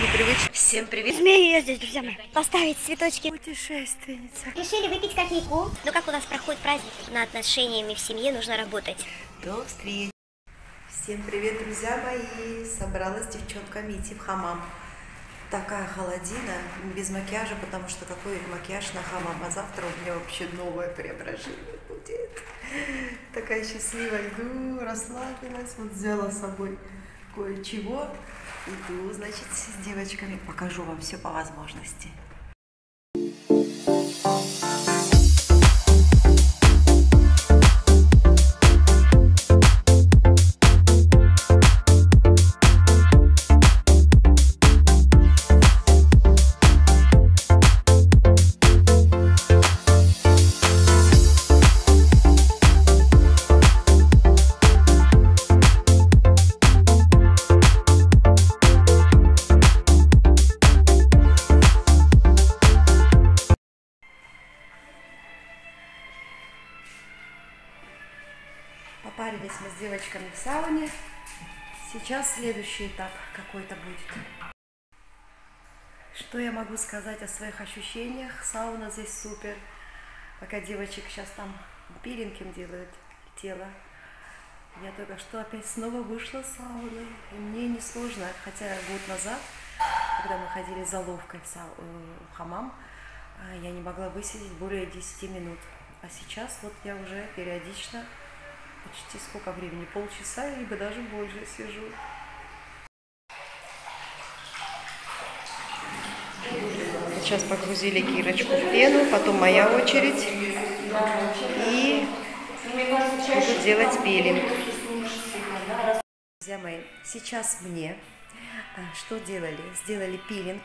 непривычно. Всем привет. Змея здесь, друзья мои. Поставить цветочки. Путешественница. Решили выпить кофейку. Ну как у нас проходит праздник? Над отношениями в семье нужно работать. До встречи. Всем привет, друзья мои. Собралась с девчонками идти в хамам. Такая холодина, без макияжа, потому что какой макияж на хамам. А завтра у меня вообще новое преображение будет. Такая счастливая, иду, расслабилась. Вот взяла с собой кое-чего. Иду, значит, с девочками. Покажу вам все по возможности. Попарились мы с девочками в сауне. Сейчас следующий этап какой-то будет. Что я могу сказать о своих ощущениях? Сауна здесь супер. Пока девочек сейчас там пилингом делают тело. Я только что опять снова вышла из сауны. И мне не сложно, хотя год назад, когда мы ходили за ловкой в хамам, я не могла высидеть более 10 минут. А сейчас вот я уже периодично почти сколько времени? Полчаса, либо даже больше сижу. Сейчас погрузили Кирочку в пену, потом моя очередь. И буду делать пилинг. Друзья мои, сейчас мне что делали? Сделали пилинг,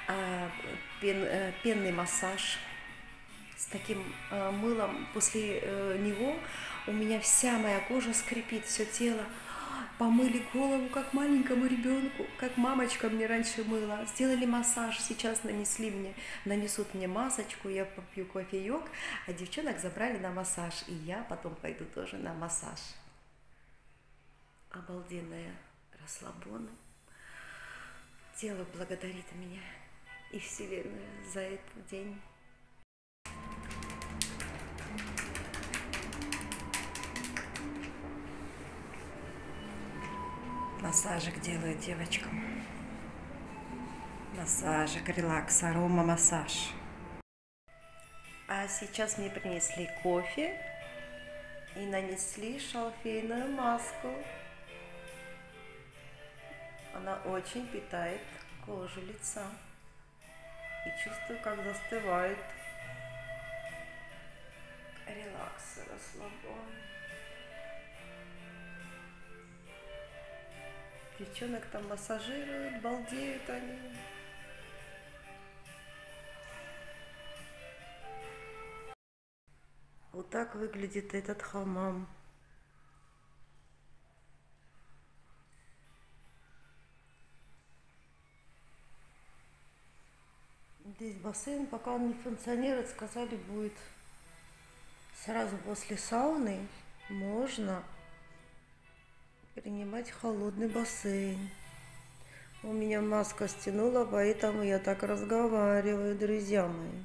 пенный массаж с таким мылом. После него у меня вся моя кожа скрипит, все тело. Помыли голову, как маленькому ребенку, как мамочка мне раньше мыла. Сделали массаж, сейчас нанесут мне масочку, я попью кофеек, а девчонок забрали на массаж. И я потом пойду тоже на массаж. Обалденная расслабона. Тело благодарит меня и Вселенную за этот день. Массажик делаю девочкам. Массажик, релакс, арома массаж. А сейчас мне принесли кофе и нанесли шалфейную маску. Она очень питает кожу лица. И чувствую, как застывает. Релакс, расслаблен. Девчонок там массажируют, балдеют они. Вот так выглядит этот хамам. Здесь бассейн, пока он не функционирует, сказали, будет сразу после сауны можно принимать холодный бассейн. У меня маска стянула, поэтому я так разговариваю, друзья мои.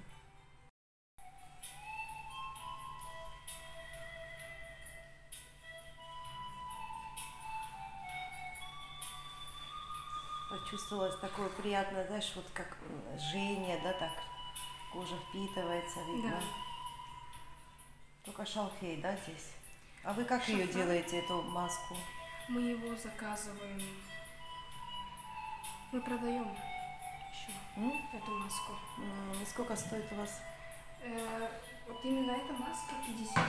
Почувствовалось такое приятное, знаешь, вот как жжение, да, так кожа впитывается, видно. Да. Только шалфей, да, здесь? А вы как ее делаете, эту маску? Мы его заказываем. Мы продаем еще эту маску. И сколько стоит у вас? Вот именно эта маска 50.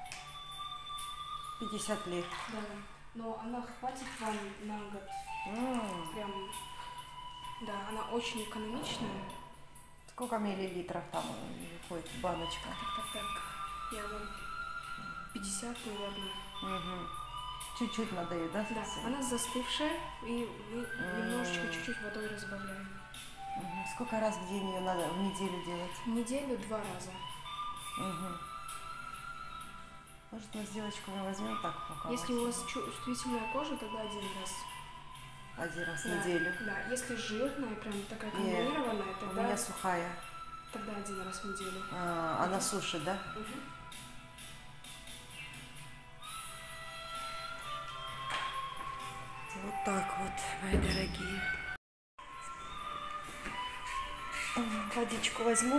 50 лет. Да. Но она хватит вам на год. Прям, да, она очень экономичная. Сколько миллилитров там выходит баночка? Так. Я вам 50, наверное. Чуть-чуть надо ее, да? Да, она застывшая, и мы немножечко чуть-чуть водой разбавляем. Сколько раз в день ее надо в неделю делать? В неделю 2 раза. Может, мы с девочками возьмем так пока. Если у вас чувствительная кожа, тогда 1 раз. 1 раз в Да, неделю. Да, если жирная, прям такая Нет, комбинированная, у тогда, меня сухая. тогда 1 раз в неделю. Она сушит, да? Мгм. Вот так вот, мои дорогие. Водичку возьму.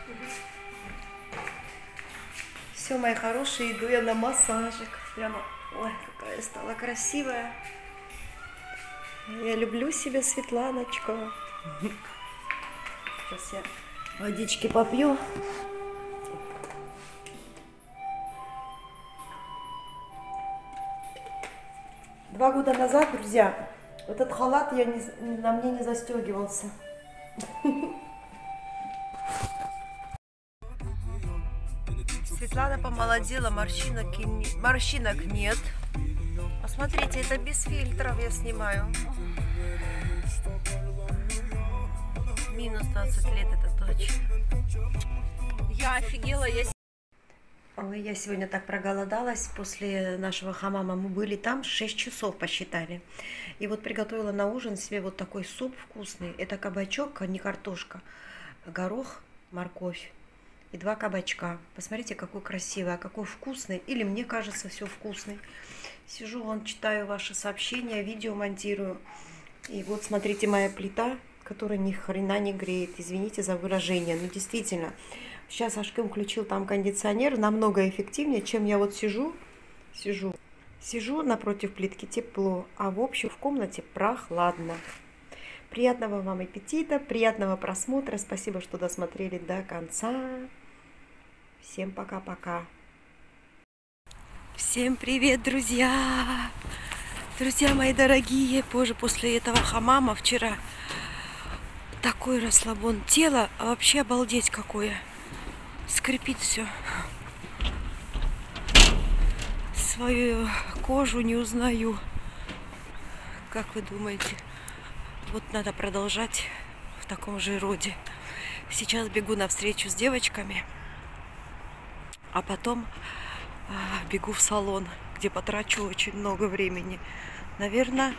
Все, мои хорошие, иду я на массажик. Прямо, ой, какая стала красивая. Я люблю себя, Светланочка. Сейчас я водички попью. Два года назад, друзья, этот халат на мне не застегивался. Светлана помолодела, морщинок нет. Посмотрите, это без фильтров я снимаю. Минус 20 лет, это точно. Я офигела, Ой, я сегодня так проголодалась. После нашего хамама мы были там, 6 часов посчитали. И вот приготовила на ужин себе вот такой суп вкусный. Это кабачок, не картошка, горох, морковь и 2 кабачка. Посмотрите, какой красивый, а какой вкусный. Или мне кажется, все вкусный. Сижу, вон, читаю ваши сообщения, видео монтирую. И вот смотрите, моя плита, которая ни хрена не греет. Извините за выражение, но действительно. Сейчас Ашкем включил там кондиционер, намного эффективнее, чем я вот сижу напротив плитки, тепло, а в общем в комнате прохладно. Приятного вам аппетита, приятного просмотра, спасибо, что досмотрели до конца. Всем пока-пока. Всем привет, друзья! Друзья мои дорогие, позже после этого хамама вчера такой расслабон тела, а вообще обалдеть какое. Скрипит все. Свою кожу не узнаю. Как вы думаете? Вот надо продолжать в таком же роде. Сейчас бегу навстречу с девочками, а потом бегу в салон, где потрачу очень много времени. Наверное,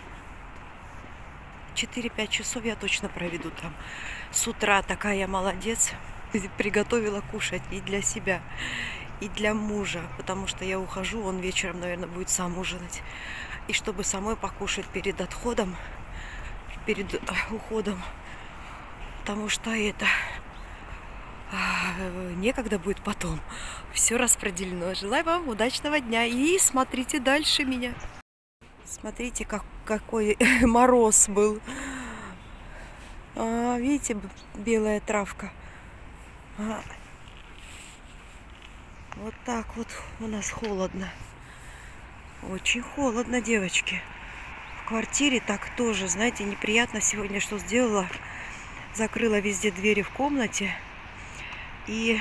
4-5 часов я точно проведу там. С утра такая я молодец. Приготовила кушать и для себя, и для мужа, потому что я ухожу, он вечером, наверное, будет сам ужинать. И чтобы самой покушать перед уходом, потому что это некогда будет потом. Все распределено. Желаю вам удачного дня и смотрите дальше меня. Смотрите, какой мороз был. Видите, белая травка. Вот так вот у нас холодно. Очень холодно, девочки. В квартире так тоже, знаете, неприятно сегодня, что сделала. Закрыла везде двери в комнате и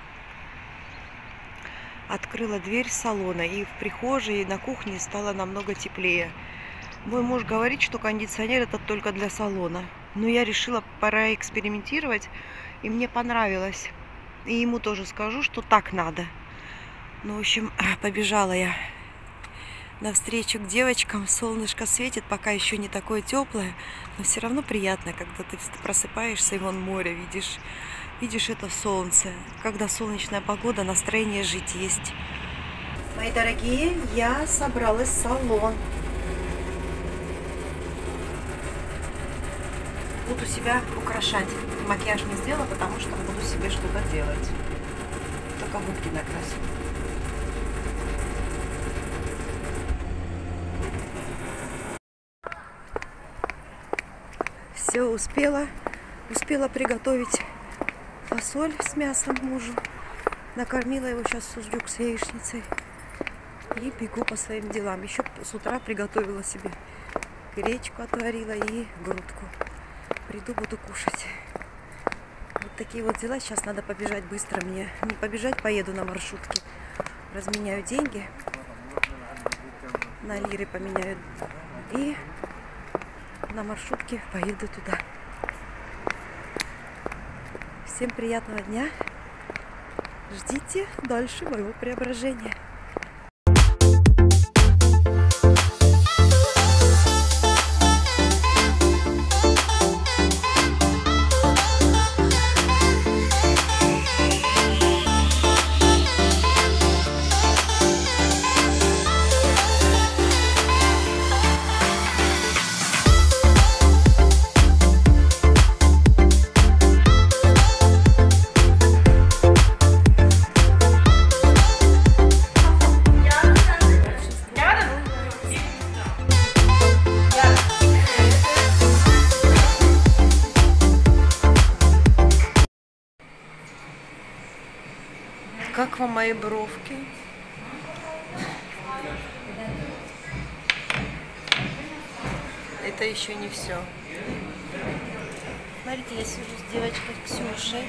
открыла дверь салона. И в прихожей, и на кухне стало намного теплее. Мой муж говорит, что кондиционер это только для салона. Но я решила пора экспериментировать. И мне понравилось. И ему тоже скажу, что так надо. Ну, в общем, побежала я навстречу к девочкам. Солнышко светит, пока еще не такое теплое. Но все равно приятно, когда ты просыпаешься и вон море видишь. Видишь это солнце. Когда солнечная погода, настроение жить есть. Мои дорогие, я собралась в салон. Буду себя украшать. Макияж не сделала, потому что буду себе что-то делать. Только губки накрасить. Все, успела приготовить фасоль с мясом мужу. Накормила его сейчас суздюк с яичницей. И бегу по своим делам. Еще с утра приготовила себе гречку, отварила и грудку. Приду, буду кушать. Вот такие вот дела. Сейчас надо побежать быстро мне. Не побежать, поеду на маршрутке. Разменяю деньги. На лиры поменяю. И на маршрутке поеду туда. Всем приятного дня. Ждите дальше моего преображения. вам мои бровки. Это еще не все. Смотрите, я сижу с девочкой Ксюшей.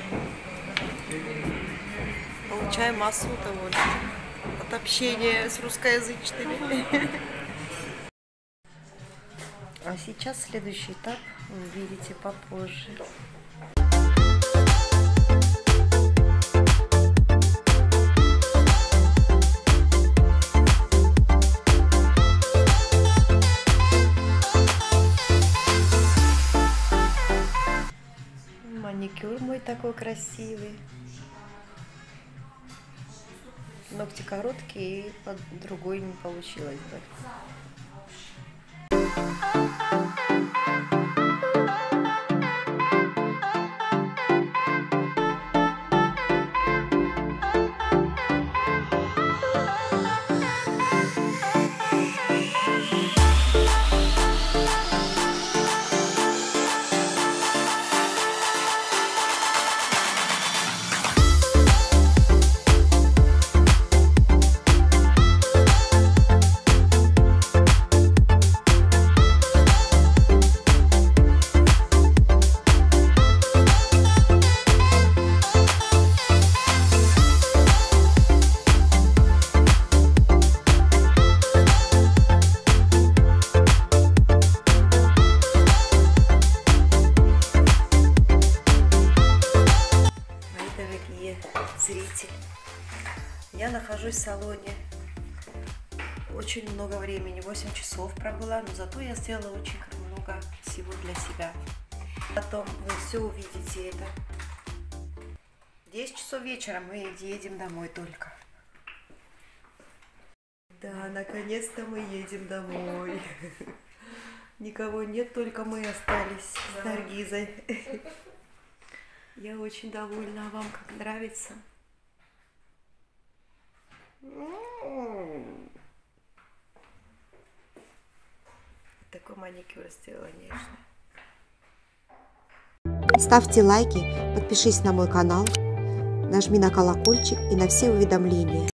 Получаю массу удовольствия от общения с русскоязычными. А сейчас следующий этап вы увидите попозже. Маникюр мой такой красивый. Ногти короткие, и под другой не получилось бы. Зритель. Я нахожусь в салоне очень много времени, 8 часов пробыла, но зато я сделала очень много всего для себя. Потом вы все увидите это. 10 часов вечера мы едем домой только. Да, наконец-то мы едем домой. Никого нет, только мы остались с Наргизой. Я очень довольна. А вам как нравится? Такой маникюр сделала нежный. Ставьте лайки, подпишись на мой канал, нажми на колокольчик и на все уведомления.